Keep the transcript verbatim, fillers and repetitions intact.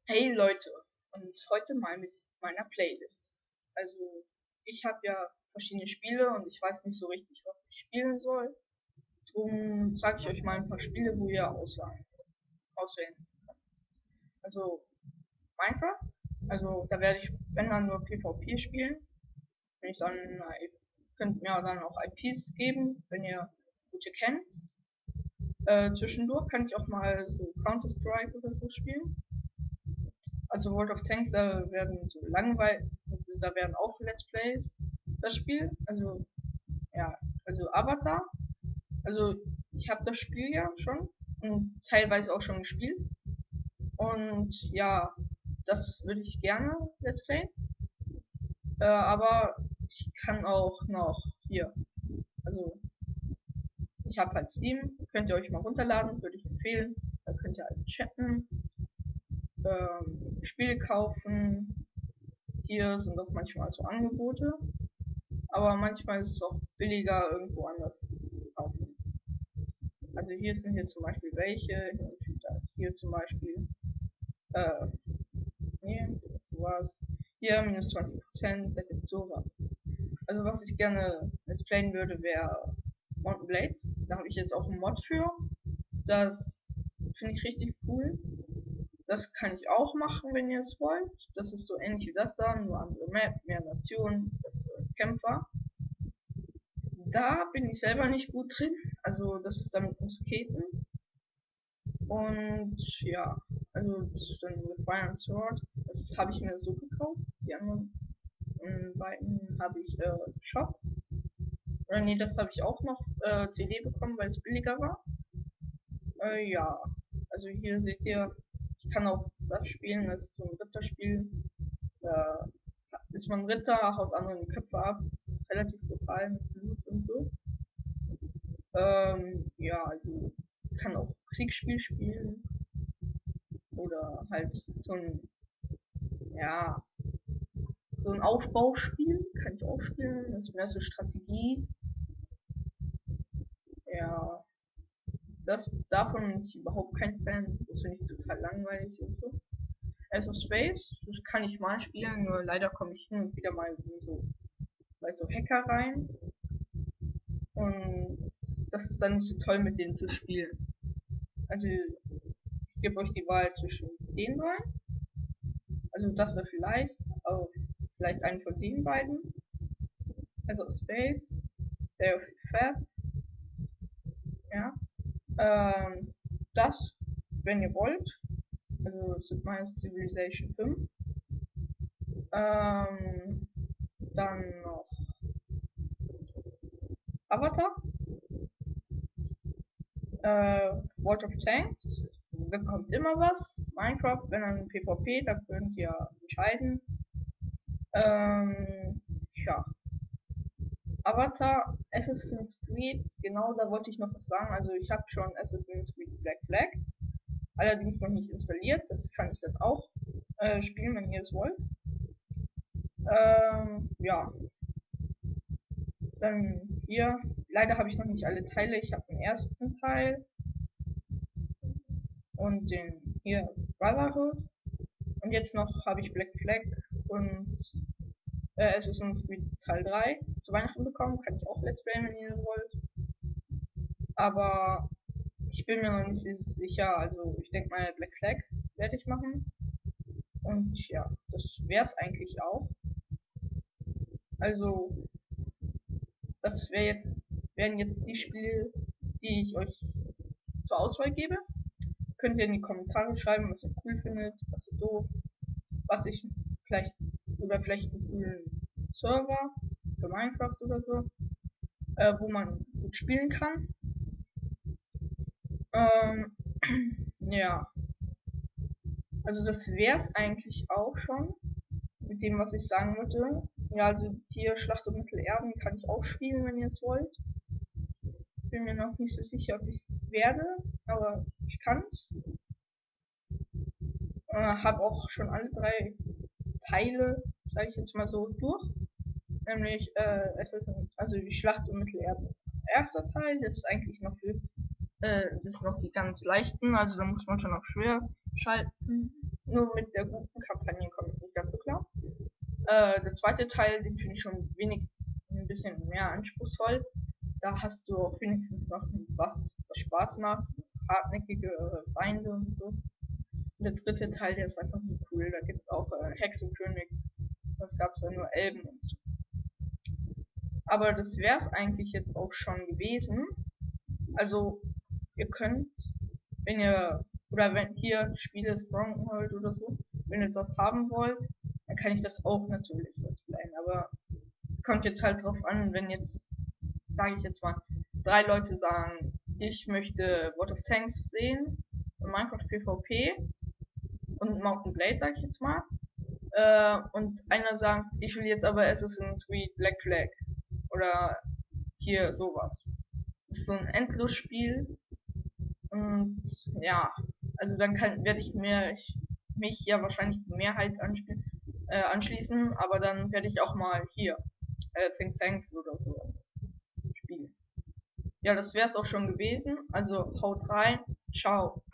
Hey Leute, und heute mal mit meiner Playlist. Also, ich habe ja verschiedene Spiele und ich weiß nicht so richtig, was ich spielen soll. Darum sage ich euch mal ein paar Spiele, wo ihr auswählen, auswählen. Also, Minecraft. Also, da werde ich, wenn dann nur PvP spielen. Wenn ich dann, äh, könnt mir dann auch I Ps geben, wenn ihr gute kennt. Äh, zwischendurch kann ich auch mal so Counter-Strike oder so spielen. Also World of Tanks, da werden so langweilig, also da werden auch Let's Plays das Spiel. Also ja, also Avatar. Also ich habe das Spiel ja schon und teilweise auch schon gespielt. Und ja, das würde ich gerne Let's Play. Äh, aber ich kann auch noch hier. Also ich habe halt Steam, könnt ihr euch mal runterladen, würde ich empfehlen. Da könnt ihr halt chatten, ähm, Spiele kaufen. Hier sind auch manchmal so Angebote. Aber manchmal ist es auch billiger, irgendwo anders zu kaufen. Also hier sind hier zum Beispiel welche, hier zum Beispiel, äh, nee, was, hier minus zwanzig Prozent, da gibt sowas. Also was ich gerne let's playen würde, wäre Mountain Blade. Da habe ich jetzt auch einen Mod für. Das finde ich richtig cool. Das kann ich auch machen, wenn ihr es wollt. Das ist so ähnlich wie das da, nur andere Map, mehr Nationen, bessere Kämpfer. Da bin ich selber nicht gut drin. Also das ist dann mit Musketen. Und ja, also das ist dann mit Fire Sword. Das habe ich mir so gekauft. Die anderen ähm, beiden habe ich äh, Shop. Oder nee, das habe ich auch noch äh, C D bekommen, weil es billiger war. Äh, ja, also hier seht ihr, ich kann auch das spielen, das ist so ein Ritterspiel. Da ist man Ritter, haut anderen die Köpfe ab, ist relativ brutal mit Blut und so. Ähm, ja, also kann auch Kriegsspiel spielen oder halt so ein, ja, so ein Aufbauspiel kann ich auch spielen. Das ist mehr so Strategie. Ja, das davon bin ich überhaupt kein Fan. Das finde ich total langweilig und so. Ace of Space, das kann ich mal spielen, nur leider komme ich hin und wieder mal in so bei so Hacker rein. Und das ist dann nicht so toll mit denen zu spielen. Also ich gebe euch die Wahl zwischen den beiden. Also das da vielleicht, aber vielleicht einen von den beiden. Also Space, Day of the Fab, ja. Ähm, das, wenn ihr wollt. Also sind meist Civilization fünf. Ähm, dann noch Avatar, äh, World of Tanks, da kommt immer was. Minecraft, wenn dann PvP, da könnt ihr entscheiden. Ähm, ja, Avatar, Assassin's Creed, genau, da wollte ich noch was sagen. Also ich habe schon Assassin's Creed Black Flag, allerdings noch nicht installiert. Das kann ich dann auch äh, spielen, wenn ihr es wollt. Ähm, ja, dann hier. Leider habe ich noch nicht alle Teile. Ich habe den ersten Teil und den hier Brotherhood. Und jetzt noch habe ich Black Flag und äh, Assassin's Creed Teil drei zu Weihnachten bekommen. Kann ich auch Let's Play, wenn ihr wollt. Aber ich bin mir noch nicht sicher. Also ich denke mal Black Flag werde ich machen. Und ja, das wäre es eigentlich auch. Also das wäre jetzt, wären jetzt die Spiele, die ich euch zur Auswahl gebe. Könnt ihr in die Kommentare schreiben, was ihr cool findet, was ihr doof, was ich vielleicht, oder vielleicht einen coolen Server für Minecraft oder so, äh, wo man gut spielen kann. Ähm, ja, also das wäre es eigentlich auch schon mit dem, was ich sagen wollte. Ja, also hier Schlacht um Mittelerden kann ich auch spielen, wenn ihr es wollt. Bin mir noch nicht so sicher, ob ich es werde, aber ich kann es. Äh, habe auch schon alle drei Teile, sage ich jetzt mal so, durch. Nämlich, äh, es ist, also die Schlacht um Mittelerde. Erster Teil, das ist eigentlich noch für, äh, das ist noch die ganz leichten, also da muss man schon auf schwer schalten. Nur mit der guten Kampagne komme ich nicht ganz so klar. Äh, der zweite Teil, den finde ich schon wenig, ein bisschen mehr anspruchsvoll. Da hast du auch wenigstens noch was, was Spaß macht, hartnäckige Feinde und so. Und der dritte Teil, der ist einfach nur cool. Da gibt's auch äh, Hexenkönig. Sonst gab's ja nur Elben und so. Aber das wär's eigentlich jetzt auch schon gewesen. Also, ihr könnt, wenn ihr, oder wenn hier Spiele Stronghold oder so, wenn ihr das haben wollt, dann kann ich das auch natürlich let's playen. Aber es kommt jetzt halt drauf an, wenn jetzt, sage ich jetzt mal, drei Leute sagen, ich möchte World of Tanks sehen, Minecraft PvP und Mountain Blade, sage ich jetzt mal, äh, und einer sagt, ich will jetzt aber Assassin's Creed Black Flag oder hier sowas. Das ist so ein Endlosspiel und ja, also dann kann werde ich mir ich, mich ja wahrscheinlich die Mehrheit anspielen, äh, anschließen, aber dann werde ich auch mal hier äh, Think Tanks oder sowas spielen. Ja, das wäre es auch schon gewesen. Also haut rein, ciao.